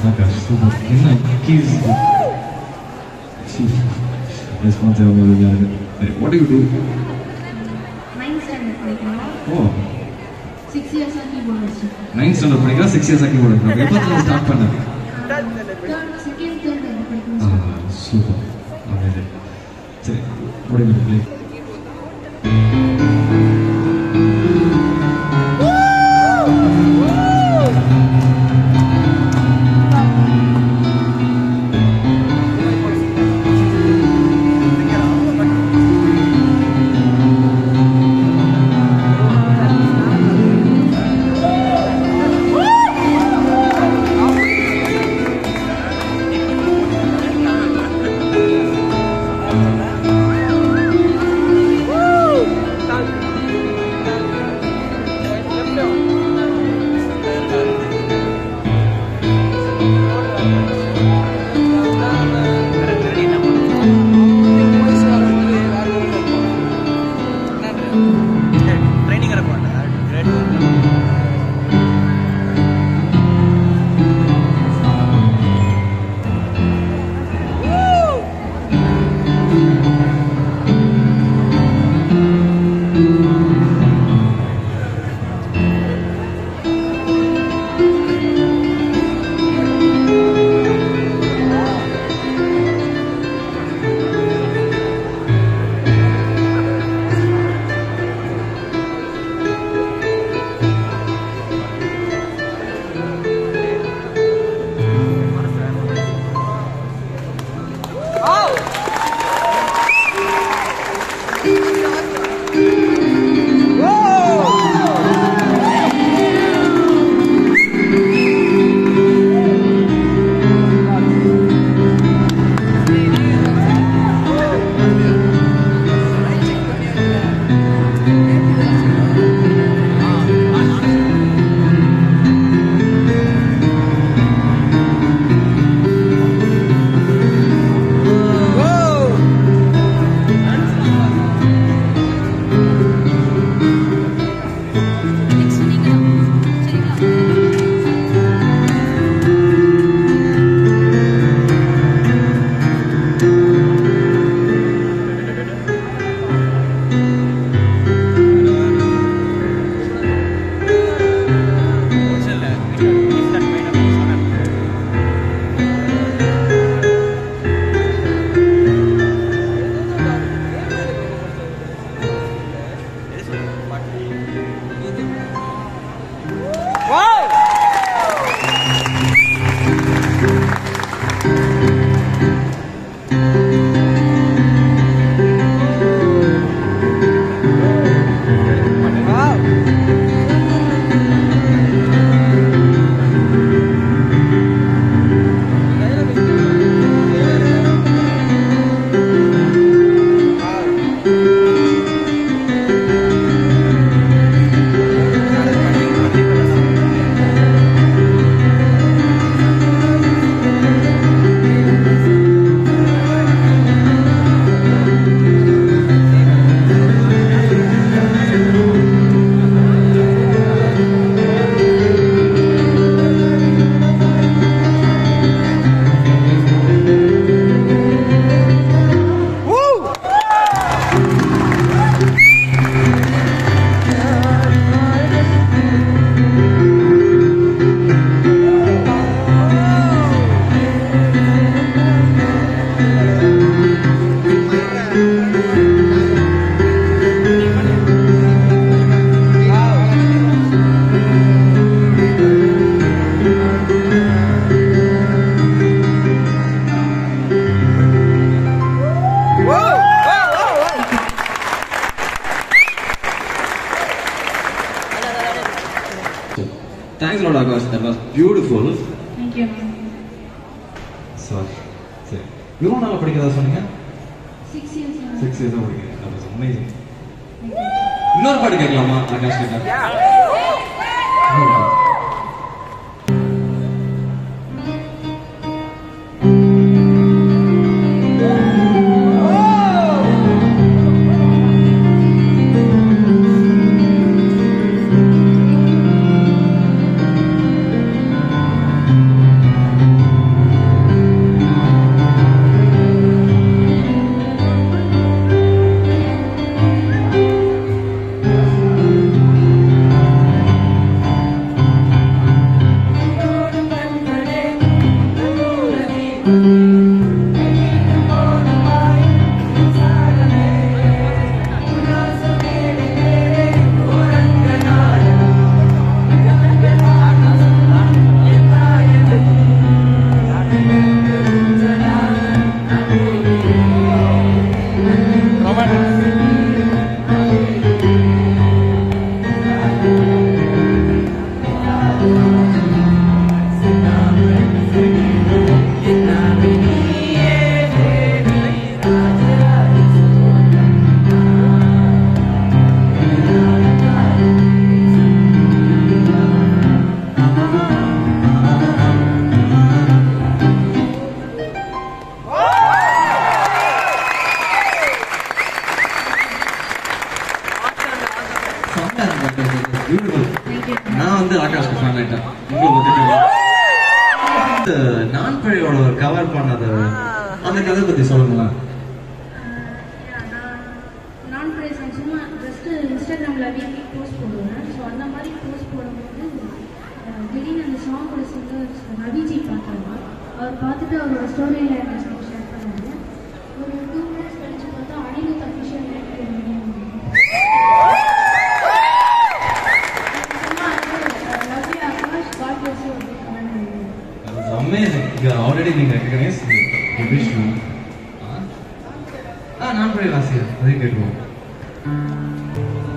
Akash, super. He's responsible. What do you do? 9th standard படிக்கிறேன். Oh. 6 years ஆ keyboard வச்சிருக்கேன். 9th standard படிக்கிறா 6 years ஆ keyboard வச்சிருக்கேன். எப்போ start பண்ண? Second, third படிக்கிறேன். Super. Amazing. சரி, what do you play? Thanks a lot, Akash. That was beautiful. Thank you. Sorry. You don't know what you're saying? 6 years. 6 years old. That was amazing. இன்னொரு பாட்டு கேட்கலாமா ஆகாஷ் கிட்ட? நான் பழையோட cover பண்ணது அந்த கதை பத்தி சொல்லுங்களேன். நான் பழைய சும்மா ஜஸ்ட் இன்ஸ்டாகிராமில் வீக்லி போஸ்ட் போடுவேன். ஸோ அந்த மாதிரி போஸ்ட் போடும்போது திடீர்னு அந்த சாங்கோட சிங்கர் ரவிஜி பார்த்தாங்க. அவர் பார்த்துட்டு அவரோட ஸ்டோரியில் எனக்கு ஷேர் பண்ணாங்க. ஒரு 2 minutes கழிச்சு பார்த்தா Anirudh official amazing. You are already being recognized. You wish me. நான் பழைய வாசியா அதே கேட்குவோம்.